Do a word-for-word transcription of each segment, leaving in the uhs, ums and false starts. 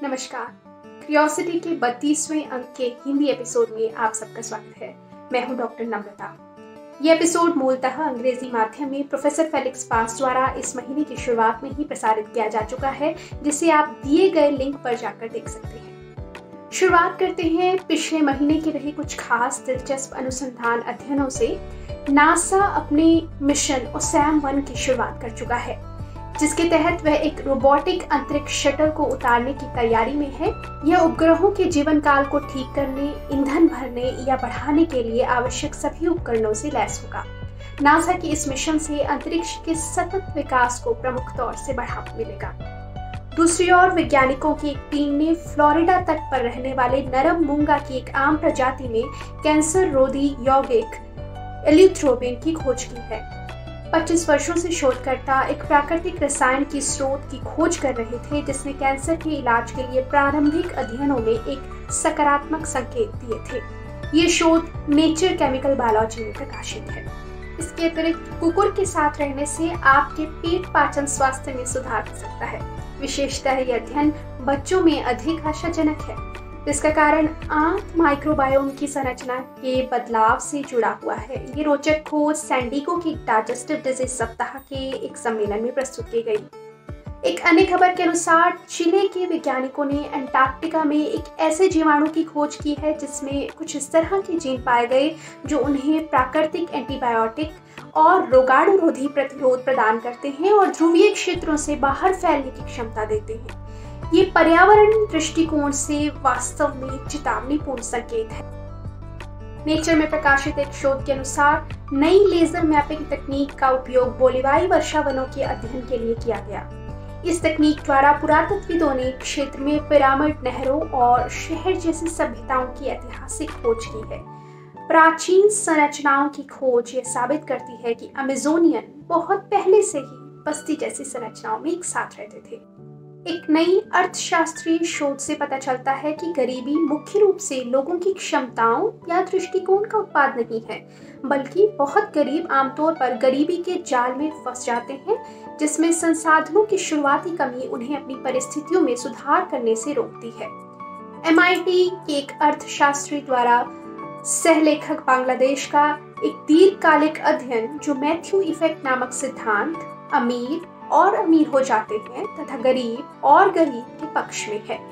नमस्कार। क्यूरियोसिटी के बत्तीसवें अंक के हिंदी एपिसोड में आप सबका स्वागत है। मैं हूं डॉक्टर नम्रता। ये एपिसोड मूलतः अंग्रेजी माध्यम में प्रोफेसर फेलिक्स पास द्वारा इस महीने की शुरुआत में ही प्रसारित किया जा चुका है, जिसे आप दिए गए लिंक पर जाकर देख सकते हैं। शुरुआत करते हैं पिछले महीने के रहे कुछ खास दिलचस्प अनुसंधान अध्ययनों से। नासा अपने मिशन ओसैम वन की शुरुआत कर चुका है, जिसके तहत वह एक रोबोटिक अंतरिक्ष शटल को उतारने की तैयारी में है। यह उपग्रहों के जीवन काल को ठीक करने, ईंधन भरने या बढ़ाने के लिए आवश्यक सभी उपकरणों से लैस होगा। नासा की इस मिशन से अंतरिक्ष के सतत विकास को प्रमुख तौर से बढ़ावा मिलेगा। दूसरी ओर वैज्ञानिकों की एक टीम ने फ्लोरिडा तट पर रहने वाले नरम मूंगा की एक आम प्रजाति में कैंसर रोधी यौगिक एल्यूथ्रोबिन की खोज की है। पच्चीस वर्षों से शोधकर्ता एक प्राकृतिक रसायन की स्रोत की खोज कर रहे थे, जिसने कैंसर के इलाज के लिए प्रारंभिक अध्ययनों में एक सकारात्मक संकेत दिए थे। ये शोध नेचर केमिकल बायोलॉजी में प्रकाशित है। इसके अतिरिक्त कुकुर के साथ रहने से आपके पेट पाचन स्वास्थ्य में सुधार हो सकता है। विशेषतः यह अध्ययन बच्चों में अधिक आशाजनक है। इसका कारण आंत माइक्रोबायोम की संरचना के बदलाव से जुड़ा हुआ है। ये रोचक खोज सैन डिएगो की डाइजेस्टिव डिजीज सप्ताह के एक सम्मेलन में प्रस्तुत की गई। एक अन्य खबर के अनुसार चिले के वैज्ञानिकों ने अंटार्कटिका में एक ऐसे जीवाणु की खोज की है जिसमें कुछ इस तरह के जीन पाए गए जो उन्हें प्राकृतिक एंटीबायोटिक और रोगाणुरोधी प्रतिरोध प्रदान करते हैं और ध्रुवीय क्षेत्रों से बाहर फैलने की क्षमता देते हैं। ये पर्यावरण दृष्टिकोण से वास्तव में चेतावनीपूर्ण संकेत है। नेचर में प्रकाशित एक शोध के अनुसार नई लेजर मैपिंग तकनीक का उपयोग बोलिवाई वर्षावनों के अध्ययन के लिए किया गया। इस तकनीक द्वारा पुरातत्वविदों ने क्षेत्र में पिरामिड, नहरों और शहर जैसी सभ्यताओं की ऐतिहासिक खोज की है। प्राचीन संरचनाओं की खोज यह साबित करती है कि अमेजोनियन बहुत पहले से ही बस्ती जैसी संरचनाओं में एक साथ रहते थे। एक नई अर्थशास्त्रीय शोध से पता चलता है कि गरीबी मुख्य रूप से लोगों की क्षमताओं या दृष्टिकोण का उत्पाद नहीं है, बल्कि बहुत गरीब आमतौर पर गरीबी के जाल में फंस जाते हैं, जिसमें संसाधनों की शुरुआती कमी उन्हें अपनी परिस्थितियों में सुधार करने से रोकती है। एम आई टी के एक अर्थशास्त्री द्वारा सहलेखक बांग्लादेश का एक दीर्घकालिक अध्ययन जो मैथ्यू इफेक्ट नामक सिद्धांत अमीर और अमीर हो जाते हैं तथा गरीब और गरीब के पक्ष में है।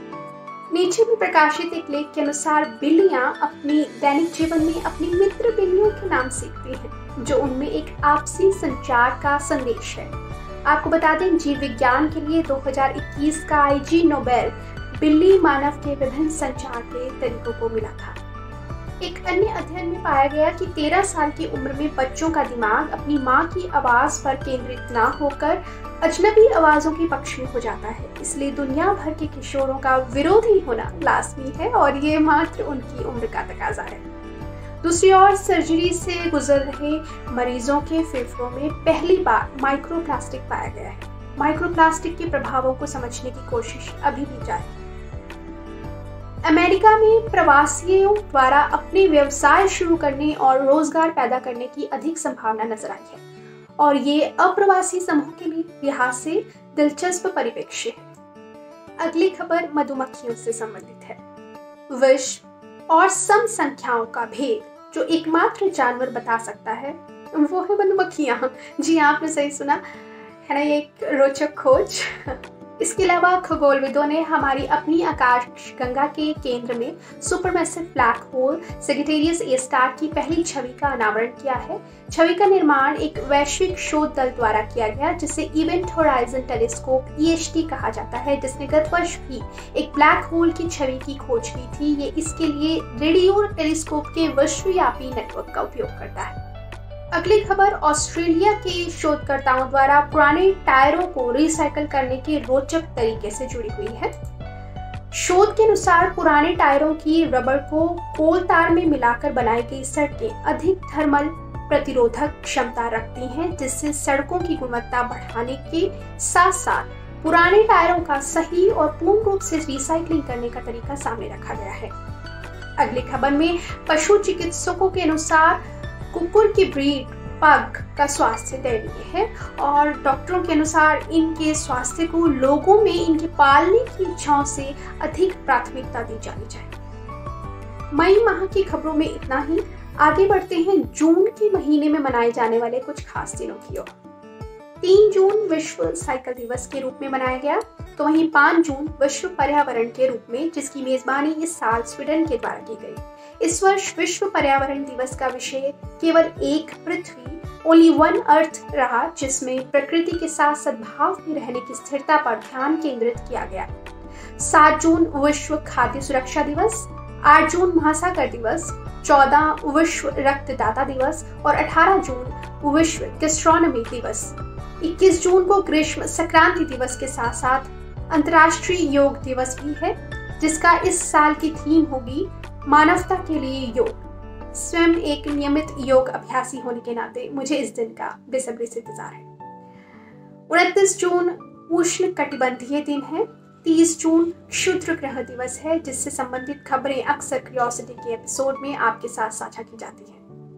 नीचे में प्रकाशित एक लेख के अनुसार बिल्लियां अपनी दैनिक जीवन में अपनी मित्र बिल्लियों के नाम सीखती हैं, जो उनमें एक आपसी संचार का संदेश है। आपको बता दें, जीव विज्ञान के लिए दो हज़ार इक्कीस का आई जी नोबेल बिल्ली मानव के विभिन्न संचार के तरीकों को मिला था। एक अन्य अध्ययन में पाया गया कि तेरह साल की उम्र में बच्चों का दिमाग अपनी माँ की आवाज पर केंद्रित न होकर अजनबी आवाजों के पक्ष में हो जाता है। इसलिए दुनिया भर के किशोरों का विरोधी होना लाजमी है और ये मात्र उनकी उम्र का तकाजा है। दूसरी ओर सर्जरी से गुजर रहे मरीजों के फेफड़ों में पहली बार माइक्रोप्लास्टिक पाया गया है। माइक्रोप्लास्टिक के प्रभावों को समझने की कोशिश अभी भी जारी है। अमेरिका में प्रवासियों द्वारा अपने व्यवसाय शुरू करने और रोजगार पैदा करने की अधिक संभावना नजर आई है और ये अप्रवासी समूह के लिए लिहाज से दिलचस्प परिप्रेक्ष्य है। अगली खबर मधुमक्खियों से संबंधित है। विश्व और सम संख्याओं का भेद जो एकमात्र जानवर बता सकता है वो है मधुमक्खियां। जी आपने सही सुना है ना, ये एक रोचक खोज। इसके अलावा खगोलविदों ने हमारी अपनी आकाशगंगा के केंद्र में supermassive black hole Sagittarius A star की पहली छवि का अनावरण किया है। छवि का निर्माण एक वैश्विक शोध दल द्वारा किया गया, जिसे event horizon telescope E H T कहा जाता है, जिसने गत वर्ष भी एक ब्लैक होल की छवि की खोज की थी। ये इसके लिए रेडियो टेलीस्कोप के विश्वव्यापी नेटवर्क का उपयोग करता है। अगली खबर ऑस्ट्रेलिया के शोधकर्ताओं द्वारा पुराने टायरों को रिसाइकल करने के रोचक तरीके से जुड़ी हुई है। शोध के अनुसार पुराने टायरों की रबड़ को कोल तार में मिलाकर बनाई गई सड़कें अधिक थर्मल प्रतिरोधक क्षमता रखती हैं, जिससे सड़कों की गुणवत्ता बढ़ाने के साथ साथ पुराने टायरों का सही और पूर्ण रूप से रिसाइकलिंग करने का तरीका सामने रखा गया है। अगली खबर में पशु चिकित्सकों के अनुसार कुकुर की ब्रीड पग का स्वास्थ्य दयनीय है और डॉक्टरों के अनुसार इनके स्वास्थ्य को लोगों में इनके पालने की इच्छाओं से अधिक प्राथमिकता दी जानी चाहिए। मई माह की खबरों में इतना ही। आगे बढ़ते हैं जून के महीने में मनाए जाने वाले कुछ खास दिनों की ओर। तीन जून विश्व साइकिल दिवस के रूप में मनाया गया, तो वहीं पाँच जून विश्व पर्यावरण के रूप में, जिसकी मेजबानी इस साल स्वीडन के द्वारा की गई। इस वर्ष विश्व पर्यावरण दिवस का विषय केवल एक पृथ्वी, ओनली वन अर्थ रहा, जिसमें प्रकृति के साथ सद्भाव में रहने की स्थिरता पर ध्यान केंद्रित किया गया। सात जून विश्व खाद्य सुरक्षा दिवस, आठ जून महासागर दिवस, चौदह विश्व रक्तदाता दिवस और अठारह जून विश्व गैस्ट्रोनॉमी दिवस। इक्कीस जून को ग्रीष्म संक्रांति दिवस के साथ साथ अंतर्राष्ट्रीय योग दिवस भी है, जिसका इस साल की थीम होगी मानवता के लिए योग। स्वयं एक नियमित योग अभ्यासी होने के नाते मुझे इस दिन का बेसब्री से इंतजार है। उनतीस जून उष्ण कटिबंधीय दिन है। तीस जून क्षुद्र ग्रह दिवस है, जिससे संबंधित खबरें अक्सर क्यूरियोसिटी के एपिसोड में आपके साथ साझा की जाती है।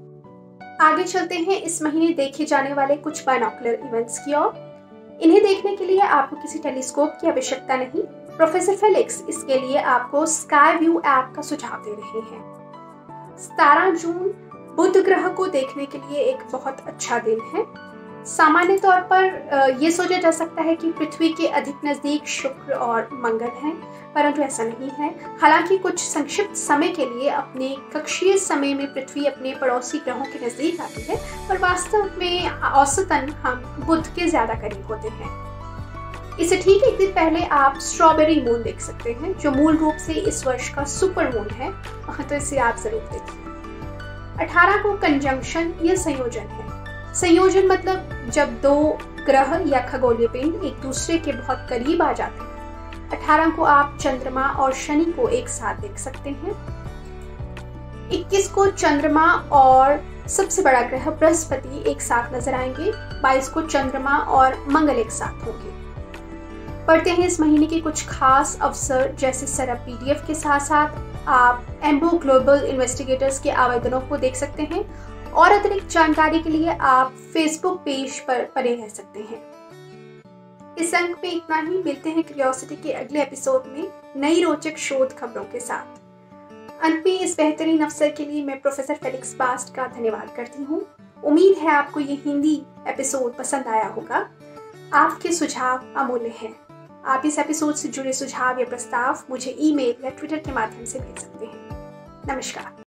आगे चलते हैं इस महीने देखे जाने वाले कुछ बाइनोकुलर इवेंट्स की ओर। इन्हें देखने के लिए आपको किसी टेलीस्कोप की आवश्यकता नहीं। प्रोफेसर फेलिक्स इसके लिए आपको स्काई व्यू ऐप का सुझाव दे रहे हैं। सत्रह जून बुध ग्रह को देखने के लिए एक बहुत अच्छा दिन है। सामान्य तौर पर यह सोचा जा सकता है कि पृथ्वी के अधिक नजदीक शुक्र और मंगल हैं, परंतु ऐसा नहीं है। हालांकि कुछ संक्षिप्त समय के लिए अपने कक्षीय समय में पृथ्वी अपने पड़ोसी ग्रहों के नजदीक आती है, पर वास्तव में औसतन हम बुध के ज्यादा करीब होते हैं। इससे ठीक एक दिन पहले आप स्ट्रॉबेरी मून देख सकते हैं, जो मूल रूप से इस वर्ष का सुपर मून है, तो इसे आप जरूर देखिए। अठारह को कंजंक्शन या संयोजन है। संयोजन मतलब जब दो ग्रह या खगोलीय पिंड एक दूसरे के बहुत करीब आ जाते हैं। अठारह को आप चंद्रमा और शनि को एक साथ देख सकते हैं। इक्कीस को चंद्रमा और सबसे बड़ा ग्रह बृहस्पति एक साथ नजर आएंगे। बाईस को चंद्रमा और मंगल एक साथ होंगे। पढ़ते हैं इस महीने के कुछ खास अवसर, जैसे सरब पीडीएफ के साथ साथ आप एम्बो ग्लोबल इन्वेस्टिगेटर्स के आवेदनों को देख सकते हैं और अतिरिक्त जानकारी के लिए आप फेसबुक पेज पर बने रह सकते हैं। इस अंक में इतना ही। मिलते हैं क्यूरियोसिटी के अगले एपिसोड में नई रोचक शोध खबरों के साथ। अंत में इस बेहतरीन अवसर के लिए मैं प्रोफेसर फेलिक्स पास्ट का धन्यवाद करती हूँ। उम्मीद है आपको ये हिंदी एपिसोड पसंद आया होगा। आपके सुझाव अमूल्य हैं। आप इस एपिसोड से जुड़े सुझाव या प्रस्ताव मुझे ईमेल या ट्विटर के माध्यम से भेज सकते हैं। नमस्कार।